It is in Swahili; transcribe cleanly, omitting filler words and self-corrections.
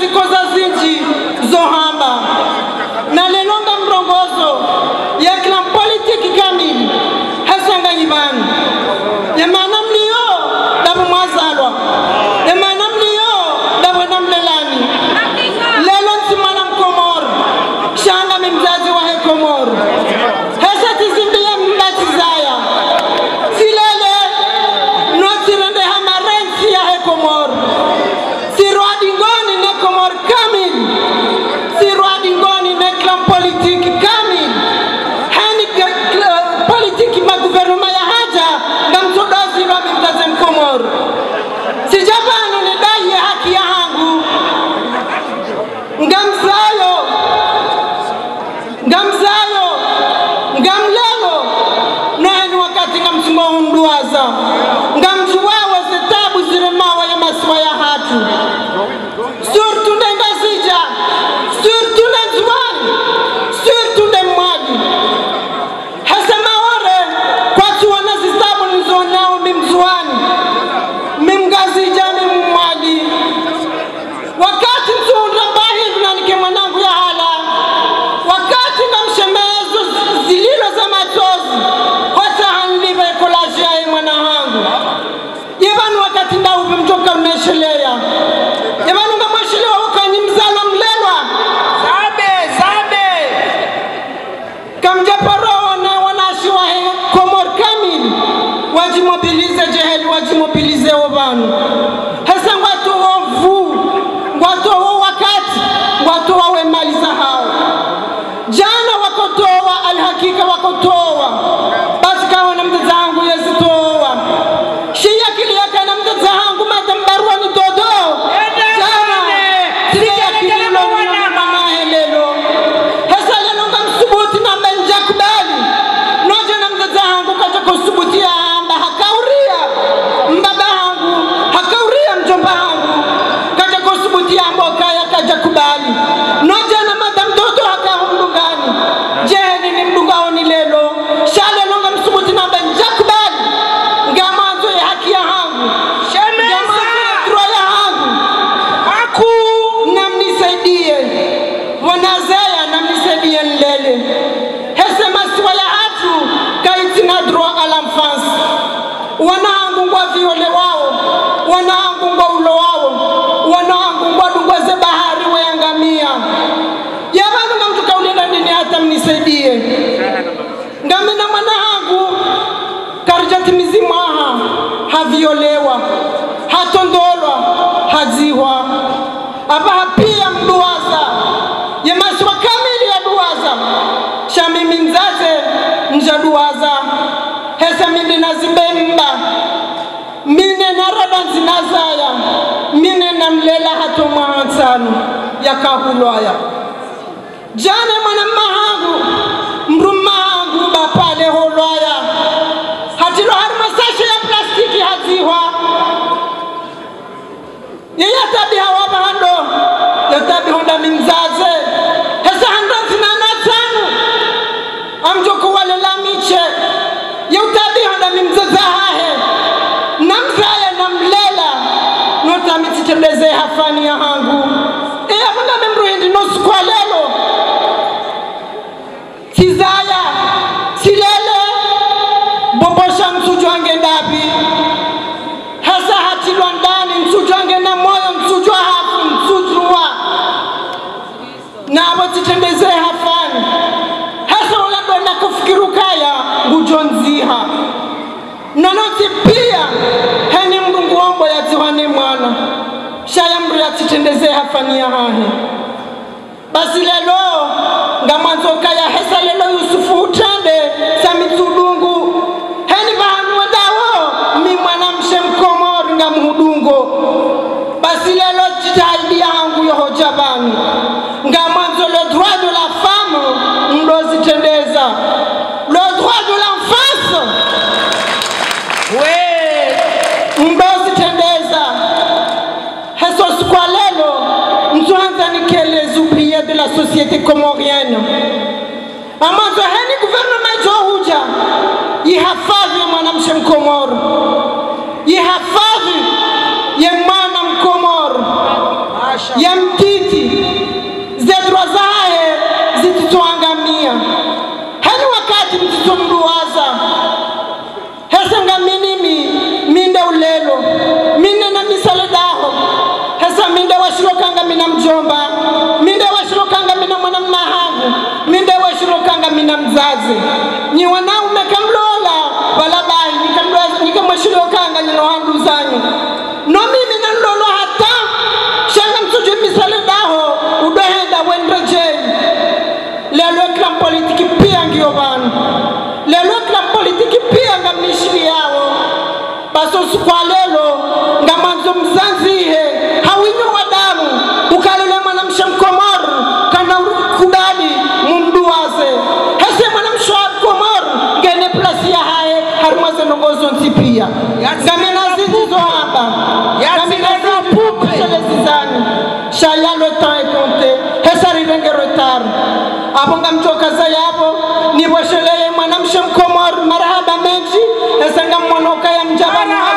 zikoza zinji zohamba na lelonga mrongozo ya kila politiki kamili hasanga ibani ya maana mlio dabu mwazalwa ya maana mlio dabu namlelani lelo nsimana mkomoro shanga mimzazi wa hekomoro hesa tizimbia mbatizaya silele notirende hamarensi ya hekomoro sirwadingoni ne komoro kamili sirwadingoni ne klan politiki kamili hani politiki maguvernoma ya haja ngamsodozi wa mimzazi mkomoro sijabanu ni dai ya haki ya hangu ngamzayo ngamlelo noeni wakati ngamsungo unduaza ngamjuwawe zetabu ziremawa ya maswa ya hatu surtu ndengazija surtu ndenzuani surtu ndemwagi hasema ore kwatu wana zitabu nizonao mimzuani mimgazija mimwagi wakati msuundra bahivu na nike mwanangu ya hala wakati ngamshemezo zililo za machozi hota hanliva ekolaji ya mwana hangu yevanu wakati ndaupe mtoka uneshelea yevanu ngamweshelewa ukanyi mzalwa mlelwa zabe kamjaparo na wanashi wa komor kamili wajimobilize jeheli wajimobilize ovanu hasa ngwatu ovu ngwatu ovu wakati ngwatu wawe mali za hao jana wakotowa alhakika wakotowa basi kawa na mtazangu yezitowa shia kiliyaka na mtazangu matambarua ni todo jana siya kililo nina mamahe lelo hesa lelo nga msubuti na menja kubali noja na mtazangu kacha kusubuti ya amba hakauria mbaba hangu hakauria mjomba hangu kacha kusubuti ya mboka ya kacha kubali noja na madam dodo hakahundungani jeni ni mdungao ni lelo shale longa msubuti na benja kubali ngamanzo ya haki ya hangu ngamanzo ya kiro ya hangu haku namnisaidie wanazaya namnisaidie nlele hese masiwa ya hatu kaitina droit à l'enfance wanahangu ngwa viole wao wanahangu ngwa ulo wao wanahangu ngwa dungwaze bahari wayangamia yabanu ngamtuka ulinda nini hata mnisaidie ngamina mwanahangu karjati mizimaha haviolewa hatondolwa haziwa abaha pia mduwaza yemaswa kamili ya duwaza shamimi mzaze njaduwaza hesa mimi nazibemba mine narada zinazaya mine namlela hato mwahansanu yakahulwaya jane mwana mahangu mrumahangu bapale holwaya hatilo harmasashe ya plastiki haziwa yatabi hawa bahando yatabi honda mimzaze hesa handa zinana tanu amjoko wale lamiche yatabi honda mimzaza hahe namzaya namlela nota mititeleze hafani ya hangu mwana memruhindi nosu kwa lelo kizaya silele bobosha msujuange ndapi hasa hatilwa ndani msujuange na moyo msujua hafu msujua na abotitendeze hafani hasa ulado na kufikirukaya ngujonziha nanoti pia heni mdungu wambo ya tiwane mwana shaya mru ya titendeze hafani ya hahe basi lelo ngamanzoka ya hesa lelo Yusufu utende samitudungu heni bahanu wadawo mi mwana mshe mkomori nga mhudungo basi lelo jitahidi yangu yohojabani ngamanzo le droit de la femme mdozi tendeza le droit de l'enfance mdozi tendeza heso sukwa lelo mtuanza nikele oubliés de la société comorienne amanzo heni gouvernement johuja yihafadhi mwanamshe mkomoro yihafadhi ya mwana mkomoro ya mtiki mina mjomba, minde washirokanga mina mwana mahagu, minde washirokanga mina mzazi. Ni wanaume kamlola wala bai nikamwashirokanga nino handu zanyu. No mimi nandolo hata shanga msuje misale daho udohenda wenrejei. Lelo klam politiki pia ngiyo banu. Lelo klam politiki pia ngamnishiri yao. Baso kwa lelo ngamanzo mzanzihe hawinyo wadamu ukalele mwanamsha mkomoru kana kubali mumduwaze hese mwanamsha mkomoru ngene plasi ya hae harumaze nongozo nsipia gamena zizizo hapa gamena zizizo zizani shaya le temps est compté hesa rirenge retard abonga mchokaza yabo ni washeleye mwanamsha mkomoru marahaba menji hesa ngamonoka ya mjabana